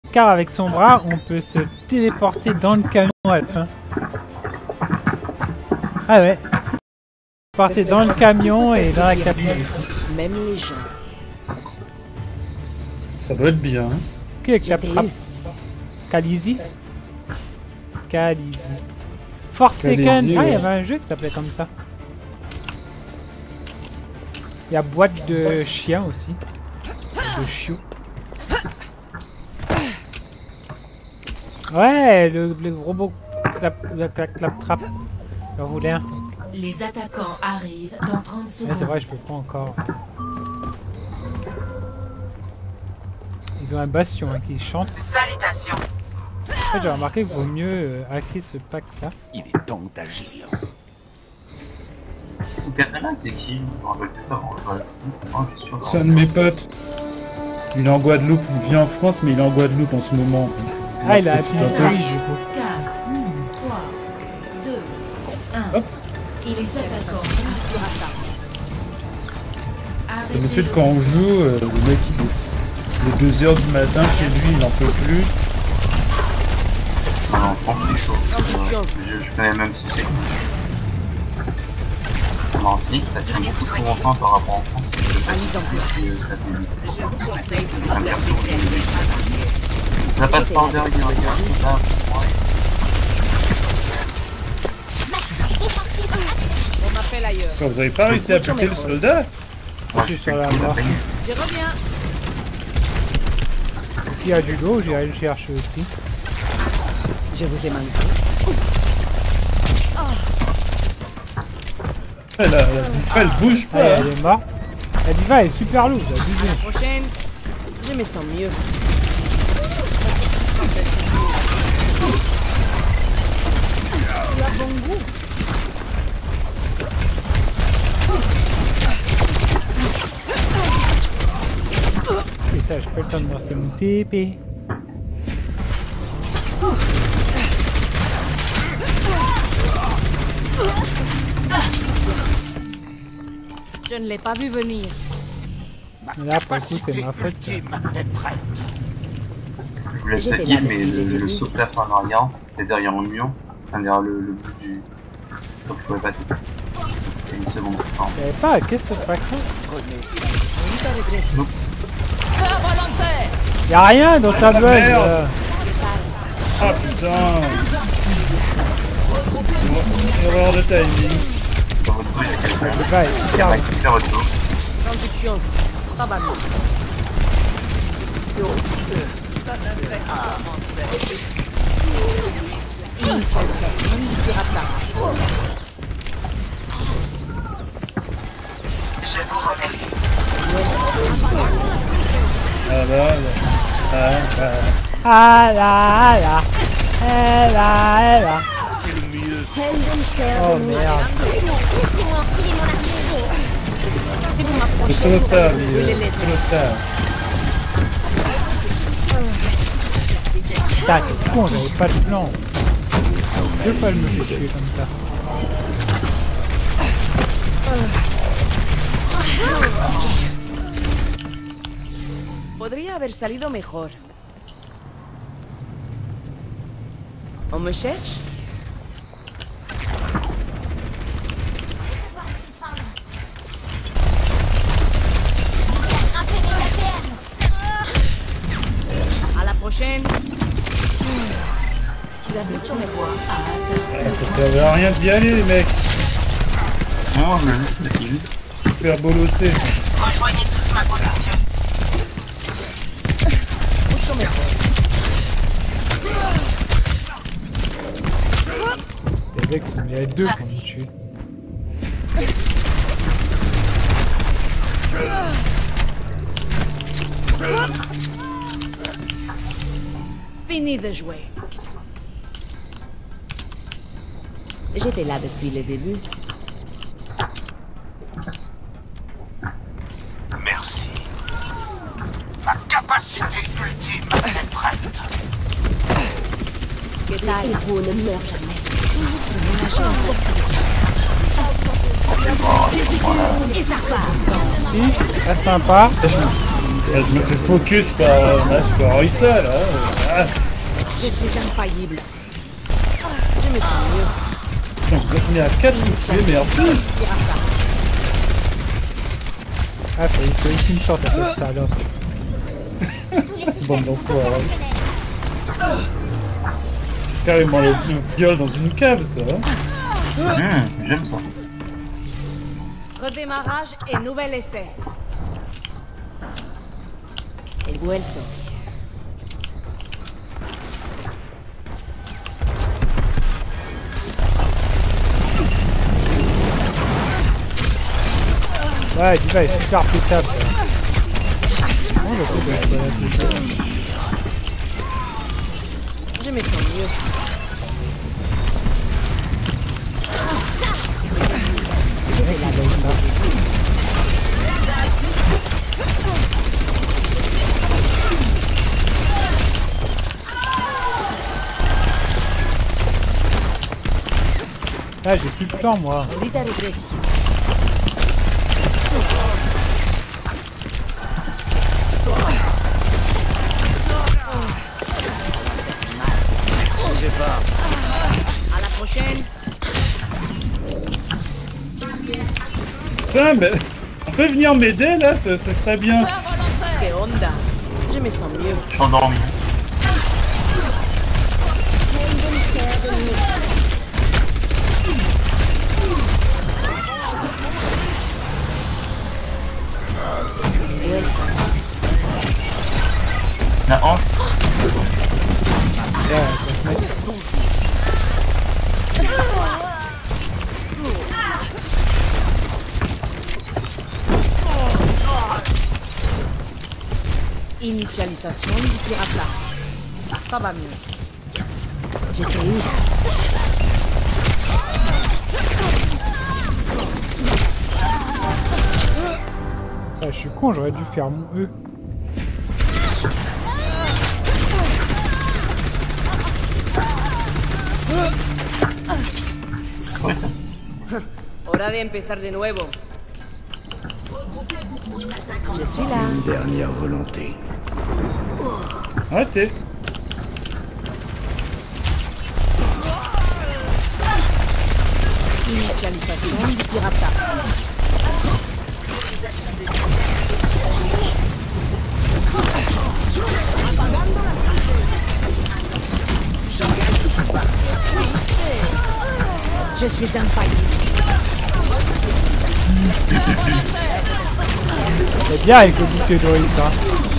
car avec son bras, on peut se téléporter dans le camion alpin. Ah ouais. Partez dans le camion et dans la cabine. Même les gens. Ça doit être bien. Hein. Qui captera Khaleesi. Khaleesi. Forsaken. Ah, il y avait un jeu qui s'appelait comme ça. Il y a boîte de chien aussi. De chiots. Ouais, le robot clap-trap. J'en voulais un. Les attaquants arrivent dans 30 secondes. Ouais, c'est vrai, je peux pas encore. Ils ont un bastion hein, qui chante. Salutations. En fait, j'ai remarqué qu'il vaut mieux hacker ce pack là. Il est temps d'agir. Katana, c'est qui? Je me rappelle plus comment je vois. C'est un de mes potes. Il est en Guadeloupe. Il vit en France, mais il est en Guadeloupe en ce moment. Ah, il a appuyé sur lui, du coup. 4, 3, 2, 1. Hop. Et les attaquants C'est monsieur de quand on joue, le mec il est 2h du matin chez lui, il n'en peut plus. Ah, en France c'est chaud. Je connais même si c'est. En Martinique, ça tient beaucoup trop longtemps par rapport en France. Ça passe par derrière, regarde, c'est là. On m'appelle ailleurs. Quoi, vous avez pas réussi à buter le soldat? Moi, je suis sur la mort. Je reviens. S'il y a du lot, j'irai le chercher aussi. Je vous ai manqué. Elle bouge pas. Ah, elle est morte. La diva est super lourde. La prochaine, je me sens mieux. Tu as bon goût. Putain, j'ai pas le temps de lancer mon TP. Je ne l'ai pas vu venir. Là, pour le coup, c'est ma faute. Je vous laisse la heal, mais le sauvetage en arrière, c'était derrière un mur, enfin derrière le bout du. Donc je pouvais pas tout. C'est une seconde. J'avais pas hacké ce pack là. Y'a rien dans ta buzz. Ah putain. Erreur de timing. Dans votre dos, il y a quelqu'un. Le gars est hyper Qui fait votre dos. Traduction. Pas mal. Initialisation du raptor. Ah là. Ah là là. Eh là, eh là. C'est le mieux. Oh merde. Si vous m'approchez, C'est trop tard, vous pouvez les laisser. trop tard. Putain, t'es con, j'avais pas de plan. 2 fois je me fais tuer comme ça. Podría haber salido mejor. ¿On me cherche? À la prochaine. Tu as mucho mejor à atteindre. Ça servait à rien d'y aller les mecs. Non, je le heal. Faire bolosser. Rejoignez tous ma position. Mucho mejor. Les mecs sont mis à 2 pour me tuer. Fini de jouer. J'étais là depuis le début. Merci. Ma capacité ultime est prête. Que tal? Vous ne meurt jamais. Et ça repart. Si, très sympa. Je me fais focus par Roysa là. Je suis infaillible. Je me sens mieux. Putain, vous êtes mis à 4 pour tuer, merci. Ah, fallait que je une short à faire ça alors. Bande d'enfoirés. Carrément le viol dans une cave, ça. J'aime ça. Redémarrage et nouvel essai. El vuelto. Ouais, Diva est super pétable. Oh, le coup de la Je me sens mieux. Ah, j'ai plus de plan moi. Ahorita regreso. À la prochaine. Putain, mais on peut venir m'aider là, ce serait bien. Que onda. Je me sens mieux. Je suis endormi. La hanche. Initialisation du pirata. Ça va mieux. J'étais où? Ah, je suis con, j'aurais dû faire mon E. Hora de empezar de nuevo. Je suis là. Dernière volonté. Arrêtez. Initialisation du pirata. Je suis infaillible. C'est bien avec le bouquet d'Oris, hein.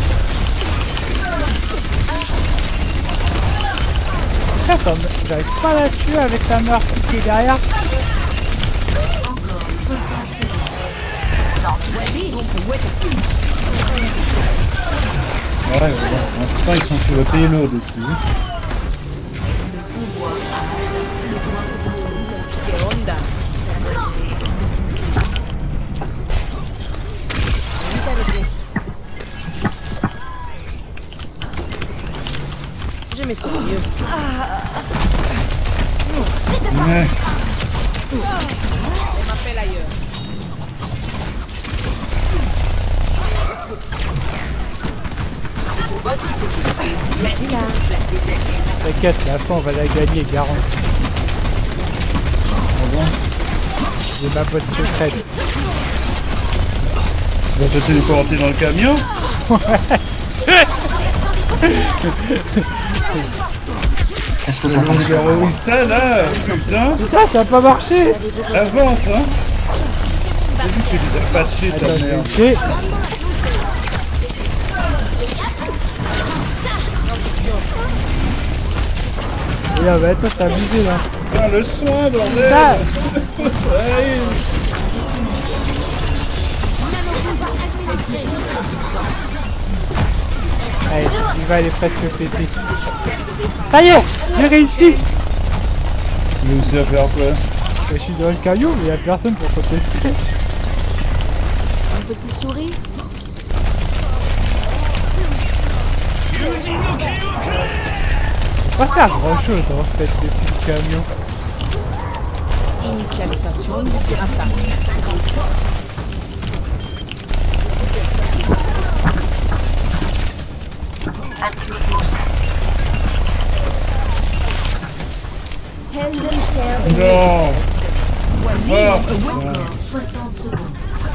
Attends, j'arrive pas à la tuer avec la meurtre qui est derrière. Ouais, ouais, pour l'instant ils sont sur le payload aussi. Que onda. Ahorita regreso. Je me sens mieux. Ouais. On m'appelle ailleurs. Je suis là. T'inquiète, la fin on va la gagner, garantie. Ah bon? J'ai ma boîte secrète. Tu vas te téléporter dans le camion? Est-ce que ça Je vais rerouiller ça là, putain. Putain, ça a pas marché. Avance, hein. J'ai vu que tu les as patchés, ta Attends, merde. j'ai... Regarde, bah attends, c'est abusé là. Ah, le soin, bordel. Ça, Ouais. allez, il va aller presque péter. Ça y est, j'ai réussi. Tu veux aussi à faire quoi? Je suis dans le camion, mais il n'y a personne pour protester. Un petit souris. On va faire grand chose en fait depuis le camion. Initialisation du pirata. Non. Ah. 60 secondes.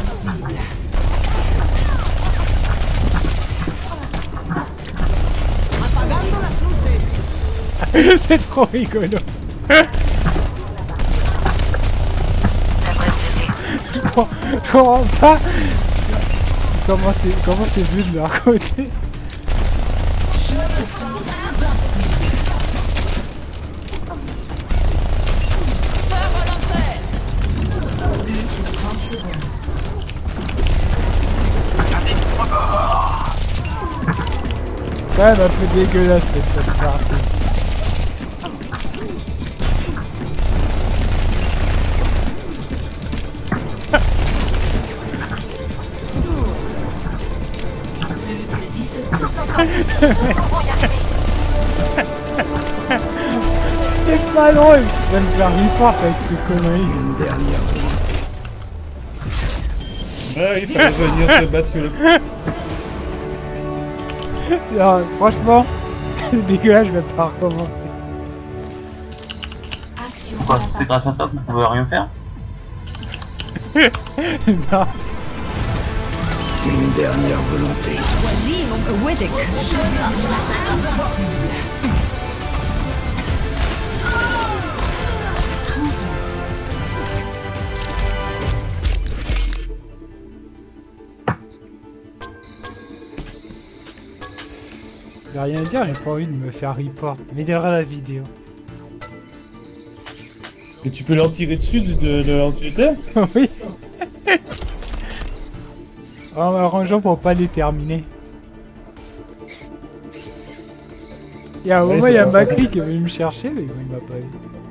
C'est trop rigolo. Je comprends pas comment c'est vu de leur côté. C'est quand même un peu dégueulasse cette partie. C'est pas drôle, il va me faire report avec ces conneries. Une dernière. Ouais, il fallait venir se battre sur le... Non, franchement, c'est dégueulasse, je vais pas recommencer. Action. Pourquoi c'est grâce à toi que vous pouvez rien faire? Non. Une dernière volonté. J'ai rien à dire, j'ai pas envie de me faire report. Mais derrière la vidéo. Et tu peux leur tirer dessus de leur Twitter? Oui. En m'arrangeant pour pas les terminer. Il y a un moment, il y a Macri qui est venu me chercher, mais il m'a pas eu.